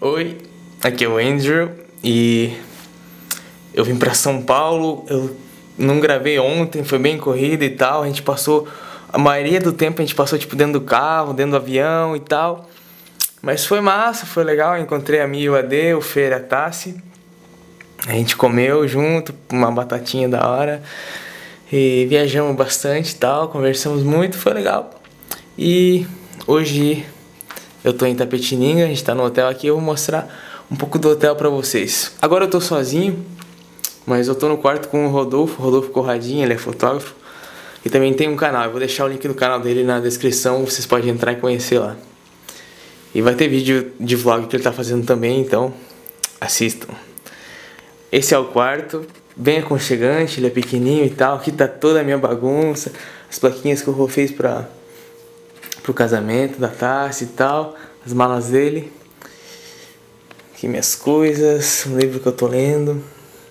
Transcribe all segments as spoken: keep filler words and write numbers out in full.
Oi, aqui é o Andrew e eu vim pra São Paulo. Eu não gravei ontem, foi bem corrida e tal. A gente passou, a maioria do tempo a gente passou tipo dentro do carro, dentro do avião e tal. Mas foi massa, foi legal. Eu encontrei a Mia, o A D, o Fer e a Tassi. A gente comeu junto, uma batatinha da hora. E viajamos bastante e tal, conversamos muito, foi legal. E hoje eu tô em Itapetininga, a gente tá no hotel aqui, eu vou mostrar um pouco do hotel pra vocês. Agora eu tô sozinho, mas eu tô no quarto com o Rodolfo, Rodolfo Corradinha, ele é fotógrafo. E também tem um canal, eu vou deixar o link do canal dele na descrição, vocês podem entrar e conhecer lá. E vai ter vídeo de vlog que ele tá fazendo também, então assistam. Esse é o quarto, bem aconchegante, ele é pequenininho e tal. Aqui tá toda a minha bagunça, as plaquinhas que o Rô fez pra, pro casamento da Tassi e tal, as malas dele. Aqui minhas coisas, um livro que eu tô lendo.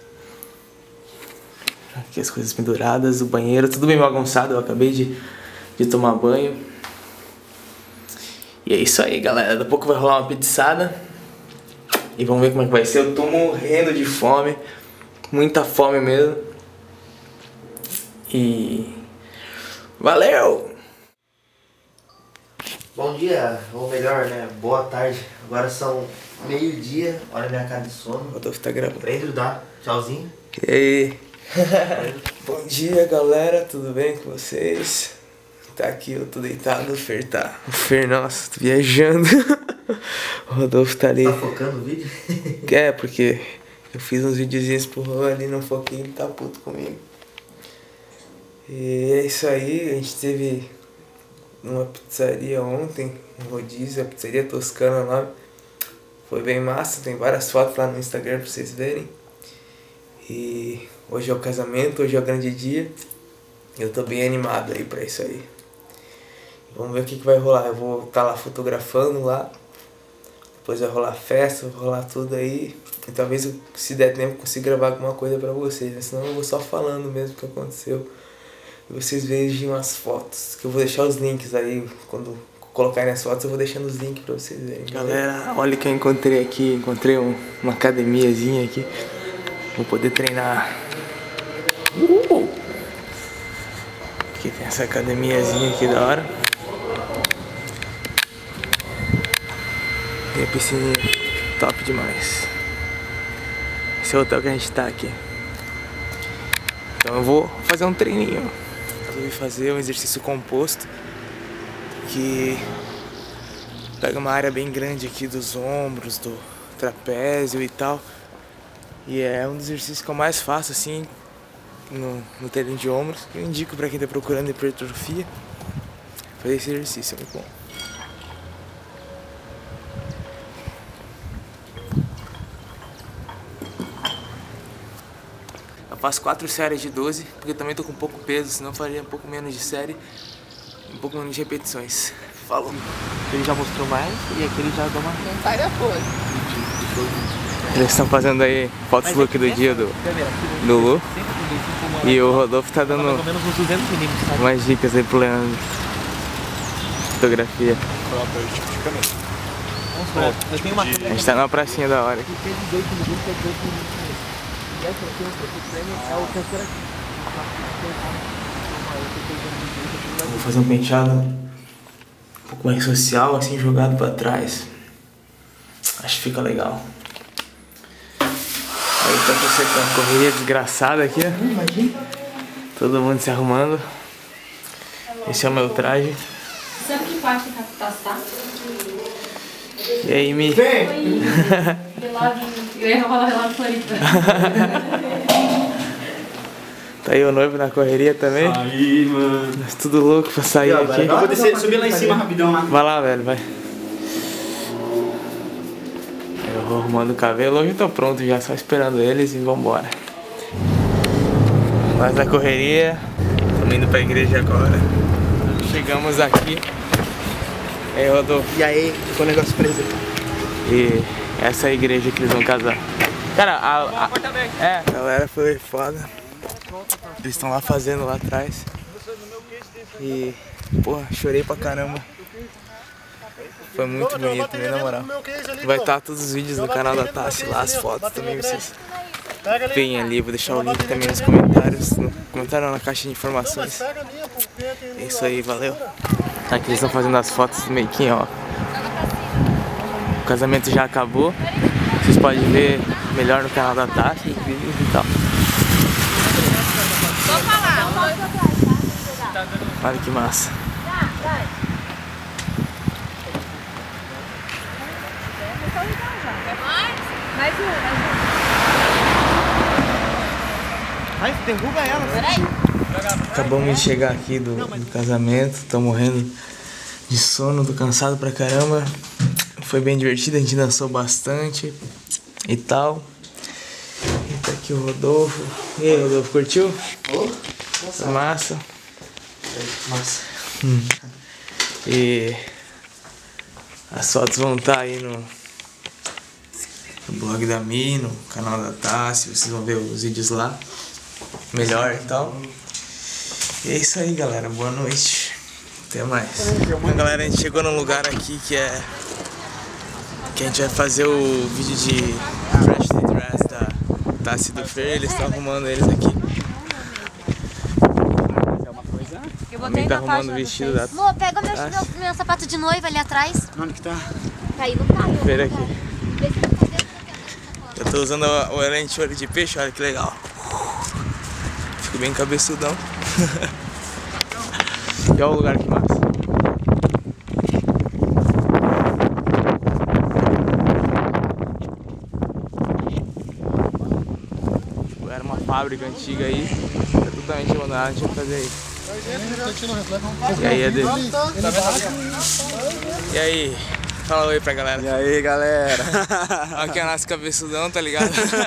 Aqui as coisas penduradas, o banheiro, tudo bem bagunçado, eu acabei de, de tomar banho. E é isso aí, galera, daqui a pouco vai rolar uma pizzada. E vamos ver como é que vai ser. Eu tô morrendo de fome, muita fome mesmo. E valeu! Bom dia, ou melhor, né? Boa tarde. Agora são meio-dia. Olha a minha cara de sono. O Rodolfo tá gravando. Prende, dá. Tchauzinho. E aí? Bom dia, galera. Tudo bem com vocês? Tá aqui, eu tô deitado. O Fer tá. O Fer, nossa, tô viajando. O Rodolfo tá ali. Tá focando no vídeo? É, porque eu fiz uns videozinhos pro Rô ali, não foquei, ele tá puto comigo. E é isso aí, a gente teve numa pizzaria ontem, um rodízio, a pizzaria Toscana lá. Foi bem massa, tem várias fotos lá no Instagram pra vocês verem. E hoje é o casamento, hoje é o grande dia. Eu tô bem animado aí pra isso aí. Vamos ver o que, que vai rolar. Eu vou estar lá fotografando lá. Depois vai rolar festa, vai rolar tudo aí. E talvez, se der tempo, consiga gravar alguma coisa pra vocês, né? Senão eu vou só falando mesmo o que aconteceu. E vocês vejam as fotos, que eu vou deixar os links aí. Quando colocarem as fotos, eu vou deixando os links pra vocês verem. Galera, olha o que eu encontrei aqui. Encontrei um, uma academiazinha aqui. Vou poder treinar. Uh! Aqui tem essa academiazinha aqui da hora. E a piscininha, top demais. Esse é o hotel que a gente tá aqui. Então eu vou fazer um treininho. Eu vou fazer um exercício composto que pega uma área bem grande aqui dos ombros, do trapézio e tal. E é um dos exercícios que eu mais faço assim no, no treino de ombros. Eu indico pra quem tá procurando hipertrofia fazer esse exercício, é muito bom. Eu faço quatro séries de doze, porque também tô com pouco peso, senão eu faria um pouco menos de série, um pouco menos de repetições. Falou! Ele já mostrou mais e aqui ele já deu uma... Não sai depois. Eles estão fazendo aí fotos look do dia do, do Lu. E o Rodolfo tá dando umas dicas aí pro Leandro. Fotografia. A gente tá numa pracinha da hora aqui. Vou fazer um penteado um pouco mais social, assim, jogado pra trás. Acho que fica legal. Aí tá você com uma correria desgraçada aqui, ó. Todo mundo se arrumando. Esse é o meu traje. Sabe que parte que tá, tá? E aí, Mi? Eu ia falar relógio Floripa. Tá aí o noivo na correria também? Aí, mano. Nós tudo louco pra sair aqui. Eu vou descer, subir lá em cima rapidão, né? Vai lá, velho, vai. Eu vou arrumando o cabelo, hoje eu tô pronto já, só esperando eles e vambora. Nós na correria, estamos indo pra igreja agora. Chegamos aqui. Aí, Rodolfo. E aí, ficou o negócio preso. E essa é a igreja que eles vão casar. Cara, a, a, é, a galera foi foda. Eles estão lá fazendo lá atrás. E, porra, chorei pra caramba. Foi muito bonito, né, na moral. Vai estar todos os vídeos no canal da Tassi lá, as fotos também, vocês veem ali. Vou deixar o link também nos comentários, no comentário não, na caixa de informações. É isso aí, valeu. Aqui eles estão fazendo as fotos do making, ó. O casamento já acabou. Vocês podem ver melhor no canal da Tassi, vídeos e tal. Olha que massa. Mais um, mais um. Ai, derruba ela. Peraí. Acabamos de chegar aqui do, do casamento. Tô morrendo de sono, tô cansado pra caramba. Foi bem divertido, a gente dançou bastante e tal. E tá aqui o Rodolfo. E aí, Rodolfo, curtiu? Oh, nossa. Massa. Massa. Hum. E as fotos vão estar aí no, no blog da Mi, no canal da Tassi. Vocês vão ver os vídeos lá melhor e tal. E é isso aí, galera. Boa noite. Até mais. Então, galera, a gente chegou num lugar aqui que é que a gente vai fazer o vídeo de Fresh Dress da Tassi e do Fer. Eles estão arrumando eles aqui. Eu A Mi tá arrumando o vestido da Amor, pega meu, meu, meu sapato de noiva ali atrás. Onde que tá? Tá aí no carro. Fer aqui. Eu tô usando o lente olho de peixe, olha que legal. Fico bem cabeçudão. E olha o lugar que massa. Era uma fábrica antiga aí, tá totalmente abandonada, a gente vai fazer aí. E aí, Ede? E aí? Fala oi pra galera. E aí, galera? Aqui é o nosso cabeçudão, tá ligado?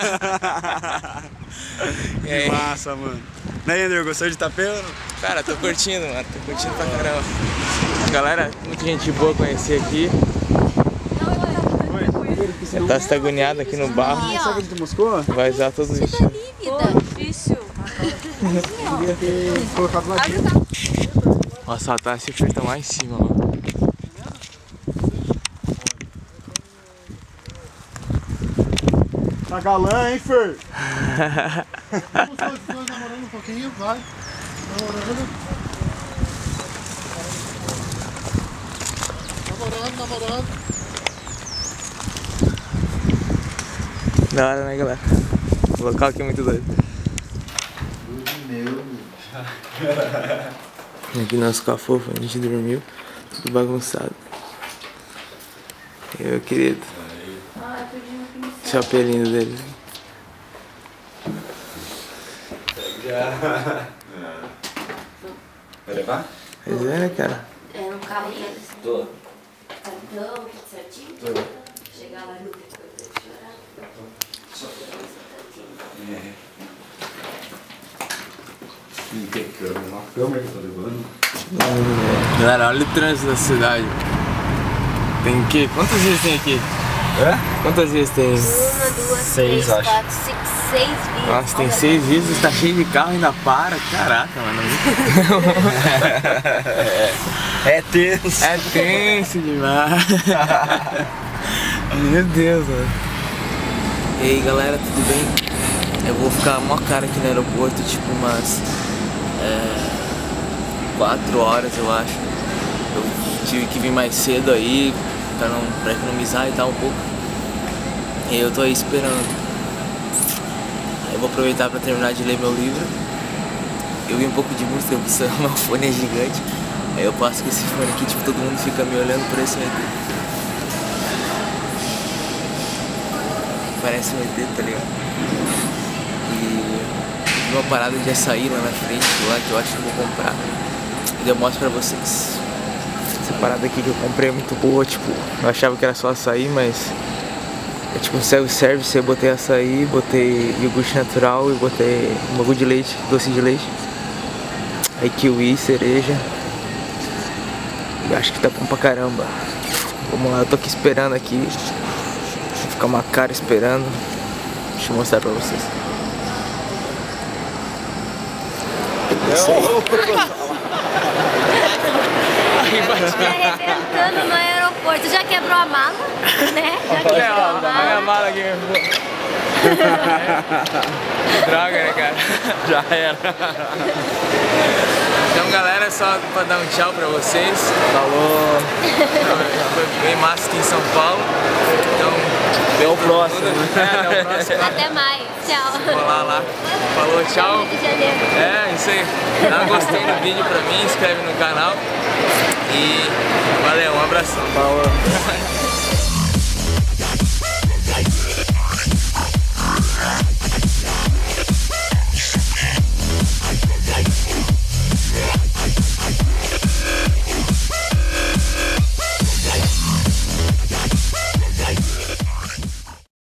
E aí? Que massa, mano. Né, Andrew? Gostou de Itapema? Cara, tô curtindo, mano. Tô curtindo pra caramba. Galera, muita gente boa conhecer aqui. Você tá se agoniado aqui no barro. Sabe de Moscou? Vai usar todos os vestidos. Difícil. Queria ter colocado lá dentro. Nossa, a Tassi tá lá em cima, mano. Tá galã, hein, Fer? Estamos dois namorando um pouquinho, vai. Namorando. Namorando, namorando. Da hora, né, galera? O local aqui é muito doido. Meu. Aqui nosso cafofo, a gente dormiu. Tudo bagunçado. E aí, meu querido. Esse é o pelinho dele. Vai levar? Pois é, né, cara? É um carro deles. Tô. Tá então, tudo certinho? Tô. Chegar lá no depois de chorar. Não tem câmera, uma câmera que eu tô levando. Galera, olha o trânsito da cidade. Tem o quê? Quantas vezes tem aqui? É? Quantas vezes tem? Uma, duas, Seis, três, acho. quatro, cinco, seis vias. Nossa, tem Olha, seis vezes, tá cheio de carro e ainda para. Caraca, mano. É tenso. É tenso demais. Meu Deus, mano. E aí, galera, tudo bem? Eu vou ficar mó cara aqui no aeroporto, tipo umas é, quatro horas, eu acho. Eu tive que vir mais cedo aí pra, não, pra economizar e tal um pouco. E eu tô aí esperando. Aí eu vou aproveitar pra terminar de ler meu livro. Eu vi um pouco de música, porque meu fone é gigante. Aí eu passo com esse fone aqui, tipo, todo mundo fica me olhando por esse E T. Parece um E T, tá ligado? E uma parada de açaí lá na frente, lá que eu acho que eu vou comprar. E eu mostro pra vocês. Essa parada aqui que eu comprei é muito boa, tipo, eu achava que era só açaí, mas é tipo um self-service. Eu botei açaí, botei iogurte natural e botei um bagulho de leite, doce de leite. Aí kiwi, cereja. E acho que tá bom pra caramba. Vamos lá, eu tô aqui esperando aqui. Vou ficar uma cara esperando. Deixa eu mostrar pra vocês. É isso aí. arrebentando no aeroporto. aeroporto, já quebrou a mala, né? Já quebrou É, a ó, olha a mala. mala aqui. Droga, né, cara? Já era. Então, galera, só pra dar um tchau pra vocês. Falou. Foi bem massa aqui em São Paulo. Então, Até o próximo. é, até o próximo. Até mais, tchau. Vou lá, lá. Falou, tchau. Rio de Janeiro. É, isso aí. Dá um gostei no vídeo pra mim, inscreve no canal. E valeu, um abração. Falou.